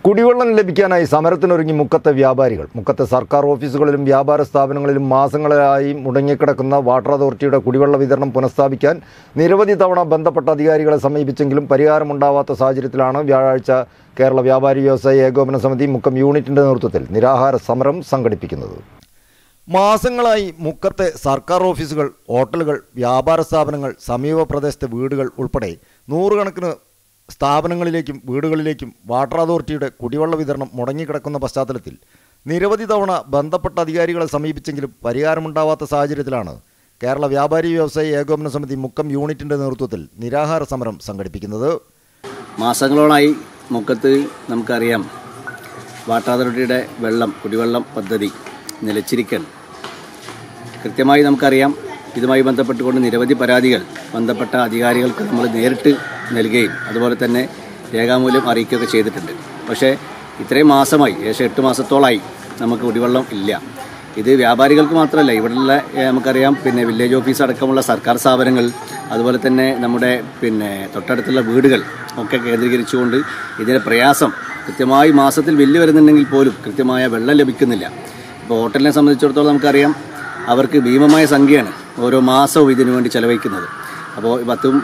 കുടിവെള്ളം ലഭിക്കാനായി സമരത്തിനൊരുങ്ങി മുക്കത്തെ വ്യാപാരികൾ. മുക്കത്തെ സർക്കാർ ഓഫീസുകളിലും വ്യാപാര സ്ഥാപനങ്ങളിലും മാസങ്ങളായി മുടങ്ങിക്കിടക്കുന്ന വാട്ടർ അതോറിറ്റിയുടെ കുടിവെള്ള വിതരണം പുനഃസ്ഥാപിക്കാൻ നിരവധി തവണ ബന്ധപ്പെട്ട അധികാരികളെ സമീപിച്ചെങ്കിലും പരിഹാരമുണ്ടാവാത്ത സാഹചര്യത്തിലാണ് വ്യാഴാഴ്ച കേരള വ്യാപാരി വ്യവസായ ഏകോപന സമിതി മുക്കം യൂണിറ്റിന്റെ നേതൃത്വത്തിൽ നിരാഹാര സമരം സംഘടിപ്പിക്കുന്നത്. മാസങ്ങളായി മുക്കത്തെ സർക്കാർ ഓഫീസുകൾ, ഹോട്ടലുകൾ, വ്യാപാര സ്ഥാപനങ്ങൾ, സമീപ പ്രദേശത്തെ വീടുകൾ ഉൾപ്പെടെ നൂറുകണക്കിന് സ്ഥാപനങ്ങളിലേക്കും വീടുകളിലേക്കും വാട്ടർ അതോറിറ്റിയുടെ കുടിവെള്ള വിതരണം മുടങ്ങിക്കിടക്കുന്ന പശ്ചാത്തലത്തിൽ നിരവധി തവണ ബന്ധപ്പെട്ട അധികാരികളെ സമീപിച്ചെങ്കിലും പരിഹാരമുണ്ടാവാത്ത സാഹചര്യത്തിലാണ് കേരള വ്യാപാരി വ്യവസായ ഏകോപന സമിതി മുക്കം യൂണിറ്റിൻ്റെ നേതൃത്വത്തിൽ നിരാഹാര സമരം സംഘടിപ്പിക്കുന്നത്. മാസങ്ങളോളായി മുക്കത്ത് നമുക്കറിയാം വാട്ടർ അതോറിറ്റിയുടെ കുടിവെള്ളം പദ്ധതി നിലച്ചിരിക്കാൻ കൃത്യമായി നമുക്കറിയാം. ഇതുമായി ബന്ധപ്പെട്ടുകൊണ്ട് നിരവധി പരാതികൾ ബന്ധപ്പെട്ട അധികാരികൾക്ക് നമ്മൾ നേരിട്ട് നൽകുകയും അതുപോലെ തന്നെ രേഖാമൂലം അറിയിക്കുകയൊക്കെ ചെയ്തിട്ടുണ്ട്. പക്ഷേ ഇത്രയും മാസമായി, ഏകദേശം 8 മാസത്തോളമായി നമുക്ക് കുടിവെള്ളം ഇല്ല. ഇത് വ്യാപാരികൾക്ക് മാത്രമല്ല, ഇവിടെയുള്ള നമുക്കറിയാം വില്ലേജ് ഓഫീസ് അടക്കമുള്ള സർക്കാർ സ്ഥാപനങ്ങൾ, അതുപോലെ തന്നെ നമ്മുടെ തൊട്ടടുത്തുള്ള വീടുകൾ ഒക്കെ കേന്ദ്രീകരിച്ചുകൊണ്ട് ഇതിൻ്റെ പ്രയാസം കൃത്യമായി മാസത്തിൽ ബില്ല് വരുന്നുണ്ടെങ്കിൽ പോലും കൃത്യമായ വെള്ളം ലഭിക്കുന്നില്ല. ഇപ്പോൾ ഹോട്ടലിനെ സംബന്ധിച്ചിടത്തോളം നമുക്കറിയാം അവർക്ക് ഭീമമായ സംഖ്യയാണ് ഓരോ മാസവും ഇതിനു വേണ്ടി ചെലവഴിക്കുന്നത്. അപ്പോൾ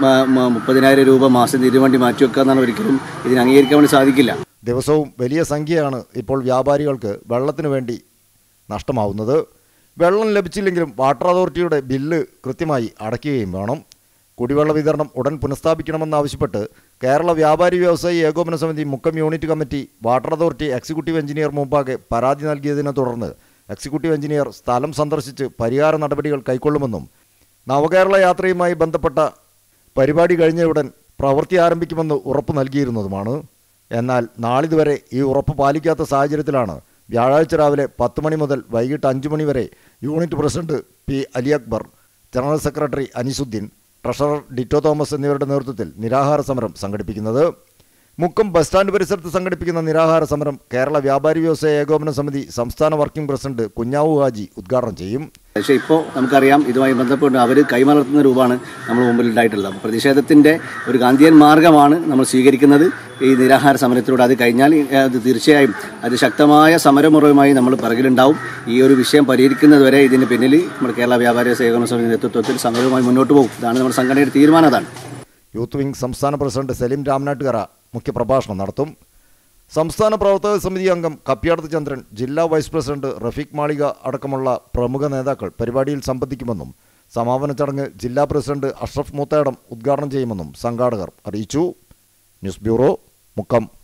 30,000 രൂപ മാസം ഇതിനു വേണ്ടി മാറ്റിവെക്കുക എന്നാണ് ഒരിക്കലും ഇതിന് അംഗീകരിക്കാൻ വേണ്ടി സാധിക്കില്ല. ദിവസവും വലിയ സംഖ്യയാണ് ഇപ്പോൾ വ്യാപാരികൾക്ക് വെള്ളത്തിന് വേണ്ടി നഷ്ടമാവുന്നത്. വെള്ളം ലഭിച്ചില്ലെങ്കിലും വാട്ടർ അതോറിറ്റിയുടെ ബില്ല് കൃത്യമായി അടയ്ക്കുകയും വേണം. കുടിവെള്ള വിതരണം ഉടൻ പുനഃസ്ഥാപിക്കണമെന്നാവശ്യപ്പെട്ട് കേരള വ്യാപാരി വ്യവസായി ഏകോപന സമിതി Mukkam unit committee water authority executive engineer മുമ്പാകെ പരാതി നൽകിയതിനെ തുടർന്ന് എക്സിക്യൂട്ടീവ് എഞ്ചിനീയർ സ്ഥലം സന്ദർശിച്ച് പരിഹാര നടപടികൾ കൈക്കൊള്ളുമെന്നും നവകേരള യാത്രയുമായി ബന്ധപ്പെട്ട പരിപാടി കഴിഞ്ഞയുടൻ പ്രവൃത്തി ആരംഭിക്കുമെന്ന് ഉറപ്പ് നൽകിയിരുന്നതുമാണ്. എന്നാൽ നാളിതുവരെ ഈ ഉറപ്പ് പാലിക്കാത്ത സാഹചര്യത്തിലാണ് വ്യാഴാഴ്ച രാവിലെ 10 മണി മുതൽ വൈകിട്ട് 5 മണി വരെ unit president P Ali Akbar, general secretary Aneesuddin, treasurer Ditto Thomas എന്നിവരുടെ നേതൃത്വത്തിൽ നിരാഹാര സമരം സംഘടിപ്പിക്കുന്നത്. മുക്കം ബസ് സ്റ്റാൻഡ് പരിസരത്ത് സംഘടിപ്പിക്കുന്ന നിരാഹാര സമരം കേരള വ്യാപാരി വ്യവസായ ഏകോപന സമിതി സംസ്ഥാന വർക്കിംഗ് പ്രസിഡന്റ് കുഞ്ഞാവു ഹാജി ഉദ്ഘാടനം ചെയ്യും. പക്ഷേ ഇപ്പോൾ നമുക്കറിയാം ഇതുമായി ബന്ധപ്പെട്ട് അവർ കൈമലർത്തുന്ന രൂപമാണ് നമ്മൾ മുമ്പിൽ ഉണ്ടായിട്ടുള്ളത്. പ്രതിഷേധത്തിൻ്റെ ഒരു ഗാന്ധിയൻ മാർഗമാണ് നമ്മൾ സ്വീകരിക്കുന്നത് ഈ നിരാഹാര സമരത്തിലൂടെ. അത് കഴിഞ്ഞാൽ അത് തീർച്ചയായും അത് ശക്തമായ സമരമുറയുമായി നമ്മൾ പിറകിലുണ്ടാവും. ഈ ഒരു വിഷയം പരിഹരിക്കുന്നതുവരെ ഇതിന് പിന്നിൽ നമ്മുടെ കേരള വ്യാപാരി വ്യവസായ ഏകോപന സമിതി നേതൃത്വത്തിൽ സമരവുമായി മുന്നോട്ട് പോകും. ഇതാണ് നമ്മുടെ സംഘടനയുടെ തീരുമാനം. അതാണ്. യൂത്ത് വിംഗ് സംസ്ഥാന പ്രസിഡന്റ് സലീം രാമനാട്ടുകര മുഖ്യപ്രഭാഷണം നടത്തും. സംസ്ഥാന പ്രവർത്തക സമിതി അംഗം കപ്പ്യാടത്ത് ചന്ദ്രൻ, ജില്ലാ വൈസ് പ്രസിഡന്റ് റഫീഖ് മാളിക അടക്കമുള്ള പ്രമുഖ നേതാക്കൾ പരിപാടിയിൽ സംബന്ധിക്കുമെന്നും സമാപന ചടങ്ങ് ജില്ലാ പ്രസിഡന്റ് അഷ്റഫ് മൂത്തേടം ഉദ്ഘാടനം ചെയ്യുമെന്നും സംഘാടകർ അറിയിച്ചു. News bureau, Mukkam.